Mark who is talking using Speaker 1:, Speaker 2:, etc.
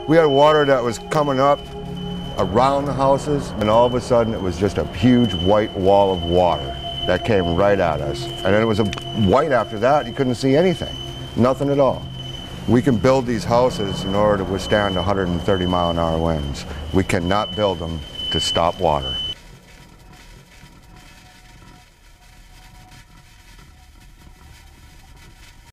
Speaker 1: We had water that was coming up around the houses, and all of a sudden it was just a huge white wall of water that came right at us. And then it was a white after that. You couldn't see anything, nothing at all. We can build these houses in order to withstand 130-mile-an-hour winds. We cannot build them to stop water.